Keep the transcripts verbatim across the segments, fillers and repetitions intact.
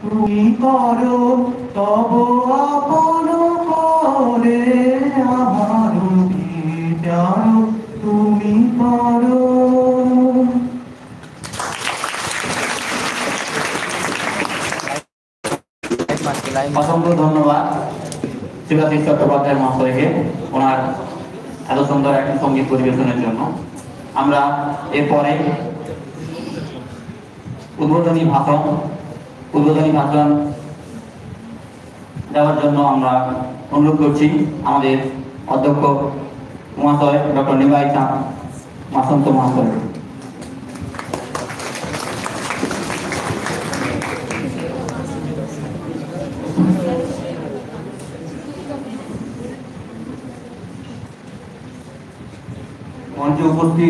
তুমি করো তব আপন করে আমার বিচার তুমি করো। অসংখ্য ধন্যবাদ শিবাশিস চট্টোপাধ্যায় মহাশয়কে ওনার এত সুন্দর একটি সঙ্গীত পরিবেশনের জন্য। আমরা এরপরে উদ্বোধনী ভাষণ উদ্বোধনী ভাষণ দেওয়ার জন্য আমরা অনুরোধ করছি আমাদের অধ্যক্ষ মহাশয় ডক্টর নিমাই চাঁদ মাসন্ত মহাশয়। মঞ্চে উপস্থিত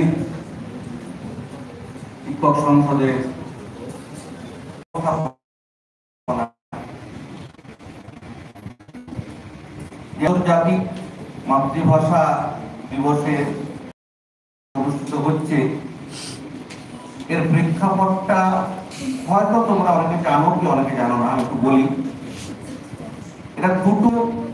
শিক্ষক সংসদের আন্তর্জাতিক মাতৃভাষা দিবসে অনুষ্ঠিত হচ্ছে, এর প্রেক্ষাপটটা হয়তো তোমরা অনেকে জানো কি অনেকে জানো না, আমি একটু বলি। এটা দুটো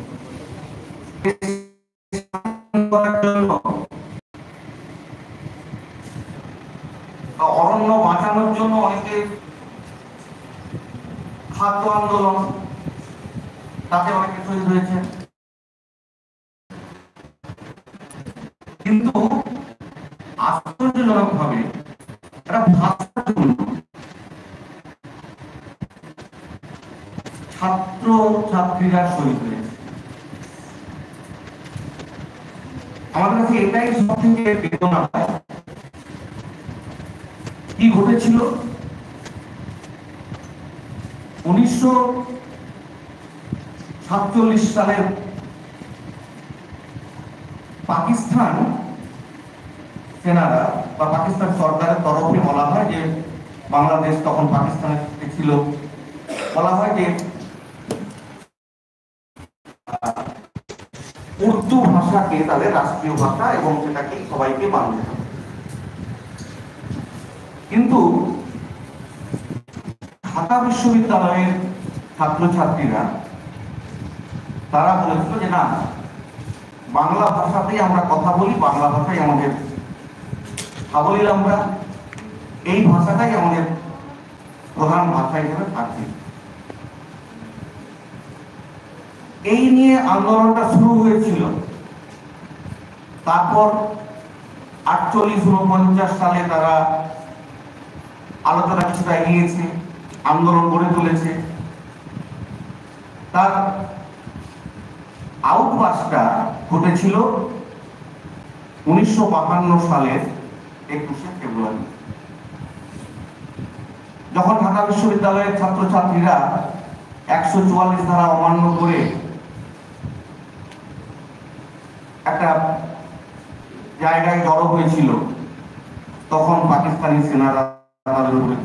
অরণ্য বাঁচানোর জন্য অনেকে খাদ্য আন্দোলন, তাতে অনেকে শহীদ হয়েছে, কিন্তু আশ্চর্যজনক ভাবে এটা ভাষার জন্য ছাত্র ছাত্রীরা শহীদ হয়েছে। আমাদের কাছে এটাই সব থেকে বেদনা হয়। কি ঘটেছিল? উনিশশো সাতচল্লিশ সালের পাকিস্তান সেনারা বা পাকিস্তান সরকারের তরফে বলা হয় যে, বাংলাদেশ তখন পাকিস্তানে ছিল, বলা হয় যে উর্দু ভাষাকে তাদের রাষ্ট্রীয় ভাষা এবং সেটাকে সবাইকে মানতে হবে। কিন্তু ঢাকা বিশ্ববিদ্যালয়ের ছাত্রছাত্রীরা তারা বলেছিল যে না, বাংলা ভাষাতেই আমরা কথা বলি, বাংলা ভাষাই আমাদের সাবলীল, আমরা এই ভাষাটাই আমাদের প্রধান ভাষা হিসেবে থাকবে। এই নিয়ে আন্দোলনটা শুরু হয়েছিল। তারপর আটচল্লিশ উনপঞ্চাশ সালে তারা আলোচনা কিছুটা এগিয়েছে, আন্দোলন গড়ে তুলেছে। তার আউটবাসটা ঘটেছিল উনিশশো বাহান্ন সালের একুশে ফেব্রুয়ারি, যখন ঢাকা বিশ্ববিদ্যালয়ের ছাত্রছাত্রীরা একশো চুয়াল্লিশ ধারা অমান্য করে একটা জায়গায় জড়ো হয়েছিল, তখন পাকিস্তানি সেনারা তাদের উপরে